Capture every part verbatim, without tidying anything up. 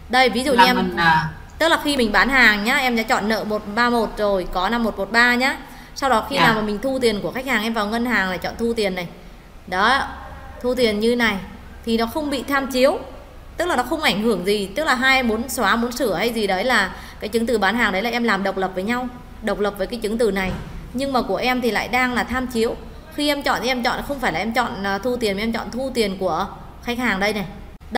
Đây ví dụ như là em mình à, tức là khi mình bán hàng nhá, em đã chọn nợ một ba một rồi, có năm một một ba nhá. Sau đó khi nào dạ mà mình thu tiền của khách hàng, em vào ngân hàng lại chọn thu tiền này. Đó, thu tiền như này thì nó không bị tham chiếu. Tức là nó không ảnh hưởng gì, tức là hai muốn xóa, muốn sửa hay gì đấy là cái chứng từ bán hàng đấy là em làm độc lập với nhau, độc lập với cái chứng từ này. Nhưng mà của em thì lại đang là tham chiếu. Khi em chọn thì em chọn không phải là em chọn à, thu tiền, mà em chọn thu tiền của khách hàng đây này.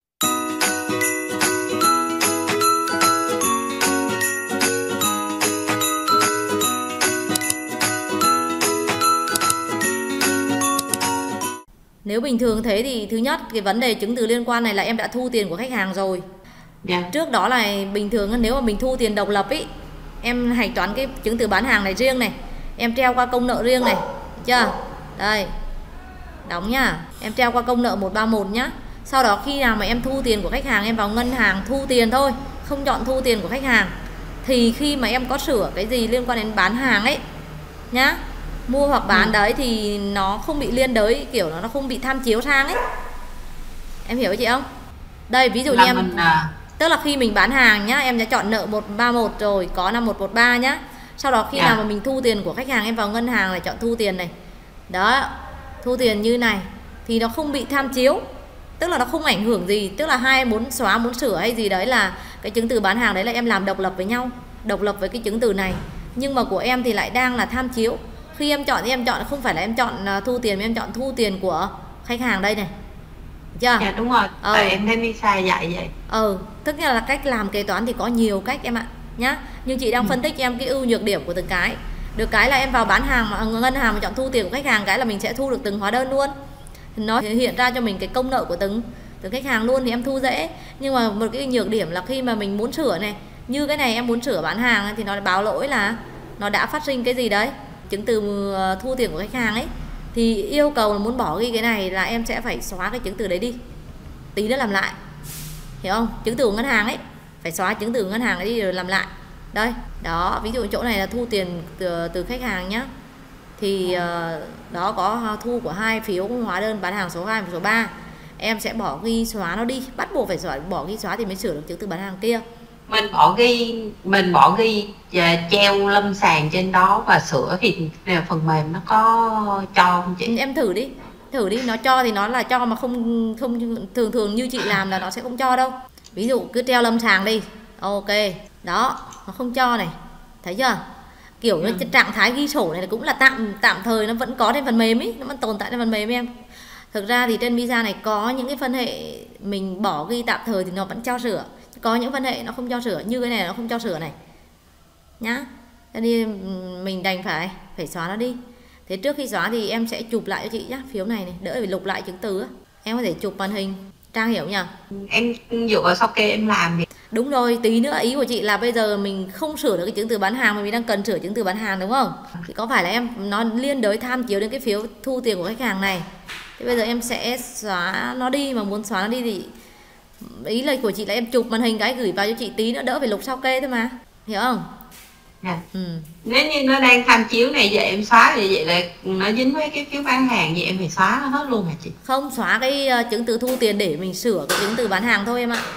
Nếu bình thường thế thì thứ nhất cái vấn đề chứng từ liên quan này là em đã thu tiền của khách hàng rồi. dạ Trước đó là bình thường nếu mà mình thu tiền độc lập ý, em hạch toán cái chứng từ bán hàng này riêng này, em treo qua công nợ riêng này, được chưa? Đây, đóng nhá, em treo qua công nợ một ba một nhá. Sau đó khi nào mà em thu tiền của khách hàng, em vào ngân hàng thu tiền thôi, không chọn thu tiền của khách hàng. Thì khi mà em có sửa cái gì liên quan đến bán hàng ấy nhá, mua hoặc bán ừ. đấy thì nó không bị liên đới, kiểu nó nó không bị tham chiếu sang ấy. Em hiểu chị không? Đây ví dụ như là em mình à, tức là khi mình bán hàng nhá, em đã chọn nợ một ba một rồi, có năm một một ba nhá. Sau đó khi dạ nào mà mình thu tiền của khách hàng, em vào ngân hàng lại chọn thu tiền này. Đó, thu tiền như này thì nó không bị tham chiếu. Tức là nó không ảnh hưởng gì, tức là hai muốn xóa, muốn sửa hay gì đấy là cái chứng từ bán hàng đấy là em làm độc lập với nhau, độc lập với cái chứng từ này. Nhưng mà của em thì lại đang là tham chiếu. Khi em chọn thì em chọn không phải là em chọn à, thu tiền, mà em chọn thu tiền của khách hàng đây này. Được chưa? dạ đúng rồi, Ờ. tại em thấy Misa dạy vậy. Ừ, tức là cách làm kế toán thì có nhiều cách em ạ nhá. Nhưng chị đang ừ. phân tích cho em cái ưu nhược điểm của từng cái. Được cái là em vào bán hàng mà ngân hàng mà chọn thu tiền của khách hàng, cái là mình sẽ thu được từng hóa đơn luôn. Nó hiện ra cho mình cái công nợ của từng từng khách hàng luôn thì em thu dễ. Nhưng mà một cái nhược điểm là khi mà mình muốn sửa này, như cái này em muốn sửa bán hàng thì nó báo lỗi là nó đã phát sinh cái gì đấy, chứng từ thu tiền của khách hàng ấy, thì yêu cầu là muốn bỏ ghi cái này là em sẽ phải xóa cái chứng từ đấy đi, tí nữa làm lại, hiểu không? Chứng từ của ngân hàng ấy phải xóa chứng từ của ngân hàng ấy đi rồi làm lại. Đây, đó, ví dụ chỗ này là thu tiền từ, từ khách hàng nhá. Thì uh, đó có thu của hai phiếu hóa đơn bán hàng số hai và số ba. Em sẽ bỏ ghi xóa nó đi, bắt buộc phải xóa, bỏ ghi xóa thì mới sửa được chứng từ bán hàng kia. Mình bỏ ghi mình bỏ ghi và treo lâm sàng trên đó và sửa thì phần mềm nó có cho không chị? Em thử đi, thử đi, nó cho thì nó là cho mà không không thường thường như chị làm là nó sẽ không cho đâu. Ví dụ cứ treo lâm sàng đi, ok, đó, nó không cho này, thấy chưa? Kiểu như ừ. trạng thái ghi sổ này cũng là tạm tạm thời, nó vẫn có trên phần mềm ấy, nó vẫn tồn tại trên phần mềm em. Thực ra thì trên Visa này có những cái phân hệ mình bỏ ghi tạm thời thì nó vẫn cho sửa, có những phân hệ nó không cho sửa, như cái này nó không cho sửa này nhá. Cho nên mình đành phải phải xóa nó đi. Thế trước khi xóa thì em sẽ chụp lại cho chị nhá, phiếu này này, đỡ phải lục lại chứng từ á. Em có thể chụp màn hình, Trang hiểu nhỉ? Em dựa vào sau kê em làm thì Đúng rồi, tí nữa ý của chị là bây giờ mình không sửa được cái chứng từ bán hàng mà mình đang cần sửa chứng từ bán hàng đúng không? Thì có phải là em nó liên đới tham chiếu đến cái phiếu thu tiền của khách hàng này. Thế bây giờ em sẽ xóa nó đi, mà muốn xóa nó đi thì ý lời của chị là em chụp màn hình cái gửi vào cho chị, tí nữa đỡ phải lục sau kê thôi mà, hiểu không? yeah. Ừ. Nếu như nó đang tham chiếu này vậy em xóa thì vậy là nó dính với cái phiếu bán hàng, vậy em phải xóa nó hết luôn hả chị? Không, xóa cái uh, chứng từ thu tiền để mình sửa cái chứng từ bán hàng thôi em ạ.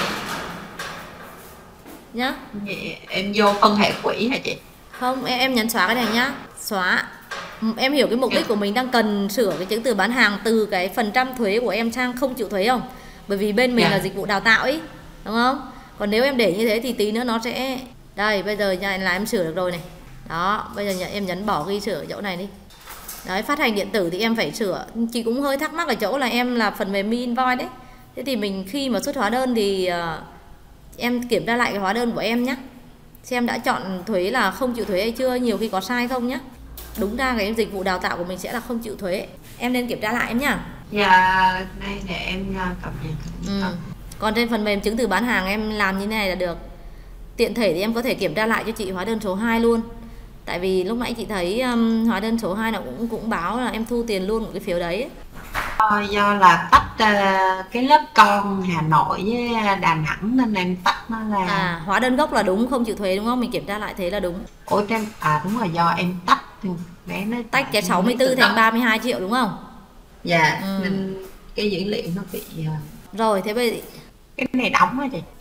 Nhá. Vậy em vô phân hệ quỹ hả chị? Không, em, em nhấn xóa cái này nhá. Xóa. Em hiểu cái mục đích của mình đang cần sửa cái chứng từ bán hàng từ cái phần trăm thuế của em sang không chịu thuế không? Bởi vì bên mình yeah. là dịch vụ đào tạo ấy, đúng không? Còn nếu em để như thế thì tí nữa nó sẽ... Đây, bây giờ là em sửa được rồi này. Đó, bây giờ em nhấn bỏ ghi sửa chỗ này đi. Đấy, phát hành điện tử thì em phải sửa. Chị cũng hơi thắc mắc ở chỗ là em là phần mềm Mi Invoice đấy. Thế thì mình khi mà xuất hóa đơn thì uh, em kiểm tra lại cái hóa đơn của em nhé, xem đã chọn thuế là không chịu thuế hay chưa, nhiều khi có sai không nhé. Đúng ra cái dịch vụ đào tạo của mình sẽ là không chịu thuế, em nên kiểm tra lại em nhá. Dạ, đây để em cập nhật. Ừ. Còn trên phần mềm chứng từ bán hàng em làm như thế này là được. Tiện thể thì em có thể kiểm tra lại cho chị hóa đơn số hai luôn. Tại vì lúc nãy chị thấy um, hóa đơn số hai nó cũng cũng báo là em thu tiền luôn một cái phiếu đấy. Do, do là tách uh, cái lớp con Hà Nội với Đà Nẵng nên em tách nó là... À, hóa đơn gốc là đúng, không chịu thuế đúng không? Mình kiểm tra lại thế là đúng. Ủa em, à đúng rồi, do em tách bé nó tách cái sáu mươi tư thành ba mươi hai triệu đúng không? Dạ, ừ. Nên cái dữ liệu nó bị... Rồi, thế bây cái này đóng hả chị?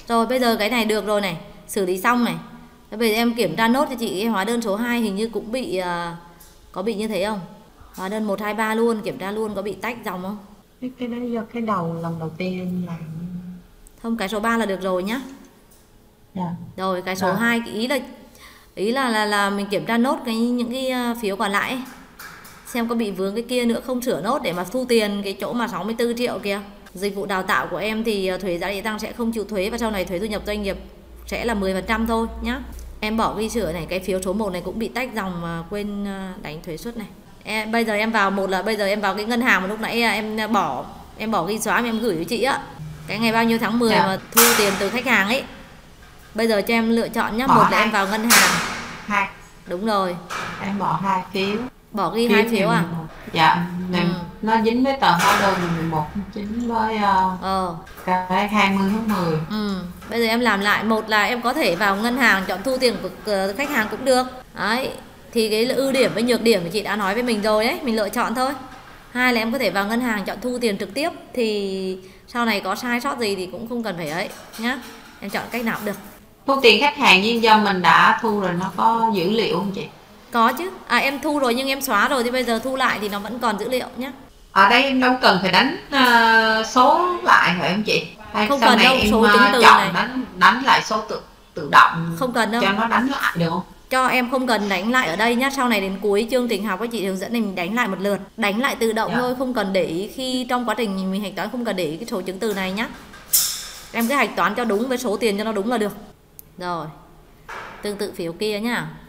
Rồi bây giờ cái này được rồi này, xử lý xong này. Bây giờ em kiểm tra nốt cho chị cái hóa đơn số hai hình như cũng bị uh, có bị như thế không? Hóa đơn một hai ba luôn, kiểm tra luôn có bị tách dòng không? Cái cái đó do cái đầu lần đầu tiên em làm. Không, cái số ba là được rồi nhá. Dạ. Rồi cái số Dạ. hai ý là ý là là là mình kiểm tra nốt cái những cái phiếu còn lại ấy. Xem có bị vướng cái kia nữa không, sửa nốt để mà thu tiền cái chỗ mà sáu mươi tư triệu kìa. Dịch vụ đào tạo của em thì thuế giá trị tăng sẽ không chịu thuế, và sau này thuế thu nhập doanh nghiệp sẽ là mười phần trăm thôi nhá. Em bỏ ghi sửa này, cái phiếu số một này cũng bị tách dòng mà quên đánh thuế suất này. Em, bây giờ em vào một là bây giờ em vào cái ngân hàng mà lúc nãy em bỏ em bỏ ghi xóa mà em gửi cho chị á. Cái ngày bao nhiêu tháng mười Dạ. mà thu tiền từ khách hàng ấy. Bây giờ cho em lựa chọn nhá, Bỏ một là hai. em vào ngân hàng. Hai. Đúng rồi. Em bỏ hai phiếu. Bỏ ghi hai phiếu à? Dạ, Ừ. nó dính với tờ hóa đơn mười một tháng chín với uh, Ờ. cái hai mươi tháng mười. Ừ. Bây giờ em làm lại, một là em có thể vào ngân hàng chọn thu tiền của khách hàng cũng được. Đấy. Thì cái ưu điểm với nhược điểm thì chị đã nói với mình rồi đấy, mình lựa chọn thôi. Hai là em có thể vào ngân hàng chọn thu tiền trực tiếp, thì sau này có sai sót gì thì cũng không cần phải ấy nhá. Em chọn cách nào cũng được. Thu tiền khách hàng nhưng do mình đã thu rồi nó có dữ liệu không chị? Có chứ. À em thu rồi nhưng em xóa rồi thì bây giờ thu lại thì nó vẫn còn dữ liệu nhá. Ở đây em đâu cần phải đánh uh, số lại phải không chị? Hay Không sau cần này đâu, em số uh, chứng từ chọn này. đánh đánh lại số tự tự động. Không cần đâu. Cho nó đánh lại được không? Cho em không cần đánh lại ở đây nhá. Sau này đến cuối chương trình học các chị hướng dẫn mình đánh lại một lượt. Đánh lại tự động Dạ. thôi, không cần để ý khi trong quá trình mình hạch toán, không cần để ý cái số chứng từ này nhá. Em cứ hạch toán cho đúng với số tiền cho nó đúng là được. Rồi. Tương tự phiếu kia nhá.